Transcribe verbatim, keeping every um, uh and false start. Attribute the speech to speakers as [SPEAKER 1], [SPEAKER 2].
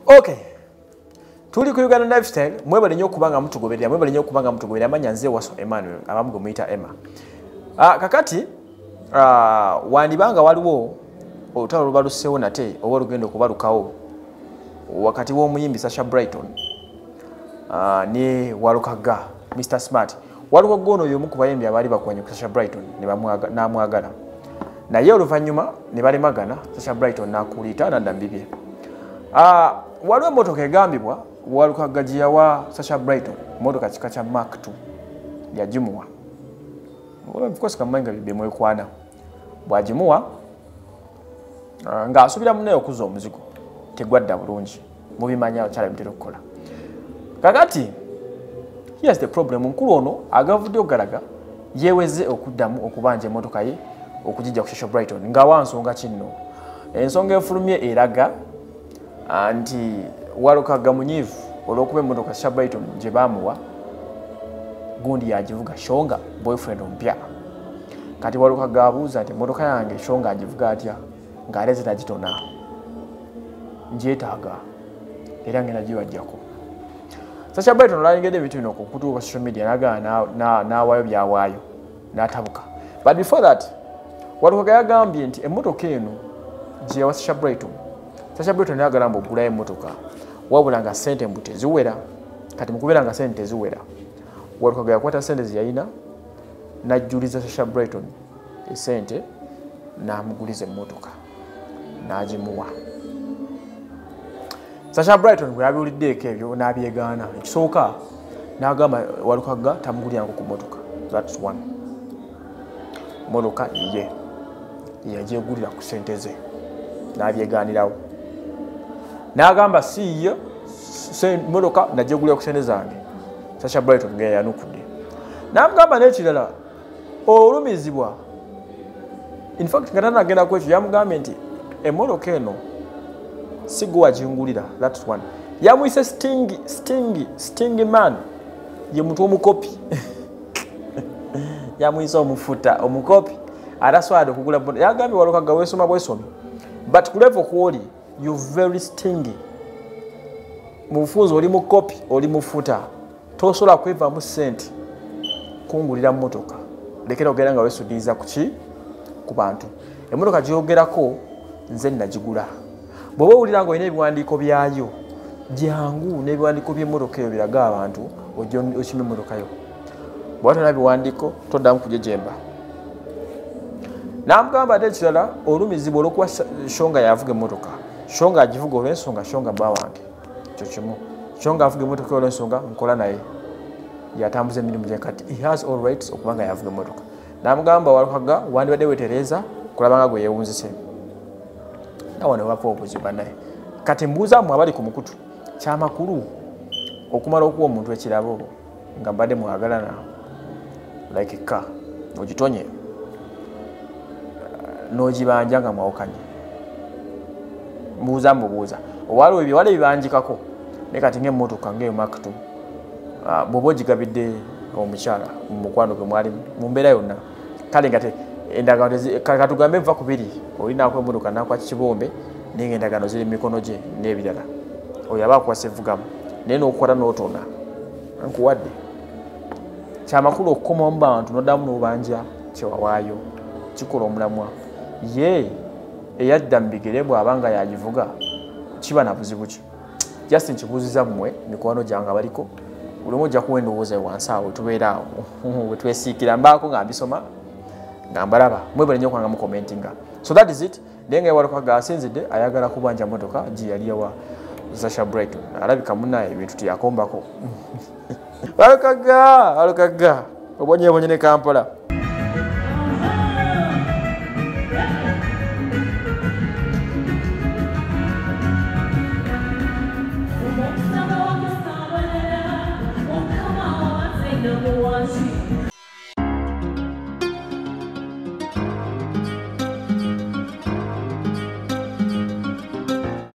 [SPEAKER 1] Okay. Tuli ku Uganda Lifestyle, mwebale nnyo kubanga mutugoberera, mwebale nnyo kubanga mutugoberera amanya nze Waso Emmanuel, abamugo muyita Emma. Ah kakati ah wandibanga waliwo olutalo lubaluseewo nate oba olugendo okubalukawo wakati w'omuyimbi Sasha Brighton ah ne Walukaga Mister Smart. Waluko gono y'omu ku bayimbi abali bakwanye ku Sasha Brighton ne bamwaga namwagala. Naye oluvannyuma ne balemagana Sasha Brighton n'akulita n'adda mu bibye. Ah waliwo emmotoka egambibwa Walukaga gye yawa Sasha Brighton emmotoka kika kya Mark two yagimuwa. Of course kamanga bibye mwekwana. Bwagimuwa ng'asubira muneyo okuza omuzigo tegwadda bulungi mubimanya abakyala bitera okukola. Kakati here's the problem. Nkulu ono agavudde okugalaga yeeweze okuddamu okubanja emmotoka ye okugijja ku Sasha Brighton nga wansonga kinno. Ensonga efulumye eraga anti Walukaga munyivu olw'okuba emmotoka Sasha Brighton gye baamuwa gundi yagivuga Shonga boyfriend ompya. Kati Walukaga abuuza nti emmotoka yange Shonga agivuga atya ng'aleze tagitona ngyetaaga era ngenda giwajjako. Sasha Brighton olwayingedde ebintu bino okutuuka social media n'agaana n'awaayo byawaayo n'atabuka. But before that Walukaga yagambye nti emmotoka eno gye yawa Sasha Brighton Sasha Brighton yagala mbu ogulayo emmotoka wabula nga ssente mbu teziwera. Kati mu kubeera nga ssente teziwera Walukaga yakwata ssente ze yalina n'ajjuliza Sasha Brighton essente n'amuguliza emmotoka n'agimuwa. Sasha Brighton bwe yabiwuliddeeko ebyo n'abyegaana. Ekisooka n'agamba Walukaga tamugulirako ku mmotoka. That's one. Mmotoka ye yagyegulira ku ssente ze n'abyegaanirawo. N'agamba si ye mmotoka nagyegulira ku ssente zange. Sasha Brighton nga yanukudde. N'amugamba n'ekirala olumizibwa. In fact nga tanagenda ku ekyo yamugambye nti emmotoka eno si gwe wagingulira. That's one. Yamuyise stingy stingy stingy man ye muntu omukopi. Yamuyise omufuta omukopi ataswade okugula mmotoka. Yagambye Walukaga weesoma bwesomi but ku level kwoli you very stingy. Mu bufunze oli mukopi oli mufuta tosobola kwevaamu ssente kungulira mmotoka. Lekera ogenda nga weesudiriza ku ki ku bantu. Emmotoka gyogerako nze nagigula. Bw'oba owulira nga olina ebiwandiiko byayo jangu n'ebiwandiiko by'emmotoka eyo biraga abantu ojja okima emmotoka yo. Bw'oba tolina biwandiiko toddamu kujejemba. N'amugamba ate ekirala olumizibwa olw'okuba Shonga yavuga emmotoka. Shonga agivuga olw'ensonga Shonga bba wange. Ekyo kimu. Shonga avuga emmotoka olw'ensonga nkola naye. Yatambuza emirimu gye kati he has all rights okuba nga yavuga emmotoka. N'amugamba Walukaga wandibadde weetereeza kulaba nga gwe yeewunzise. Nawo ne wapa obuziba naye. Kati mbuuzaamu abali ku mukutu kyamakulu okumala okuwa omuntu ekirabo nga mbadde mwagalana like ka ogitonye n'ogibanja nga mwawukanye. Mbuuza mbubuuza owaliwo ebyo wale bibanjikako ne kati ng'emmotoka ng'eyo Mark two bw'oba ogigabidde omukyala mu mukwano gwe mwali mu mbeera yonna kale nga endagaano katugambe nva ku biri olinaako emmotoka n'akwata kibombe naye ng'endagaano ziri mu mikono gye n'ebirala oyo aba akwasa evugamu naye n'okukola n'otona nkuwadde. Kyamakulu okukomawo mu bantu n'oddamu n'obanja kyewawaayo kikola omulamwa. Ye eyadda mu bigere bw'aba nga yagivuga kiba na buzibu ki. Just nkibuuziza mmwe mikwano gyange abaliko buli omu ojja kuwa endowooza wansi awo tubeera awo we twesiikira mbaako nga mbisoma nga mbalaba mwebale nnyo kwanga mu commentinga. So that is it. Naye nga Walukaga asinzidde ayagala kubanja mmotoka gye yali yawa Sasha Brighton. Alabika munnaye ebintu teyakombako. Walukaga Walukaga obonyeebonye ne Kampala.